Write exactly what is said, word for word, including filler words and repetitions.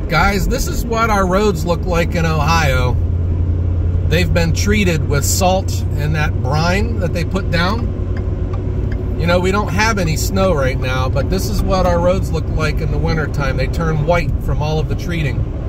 Guys, this is what our roads look like in Ohio. They've been treated with salt and that brine that they put down. You know, we don't have any snow right now, but this is what our roads look like in the wintertime. They turn white from all of the treating.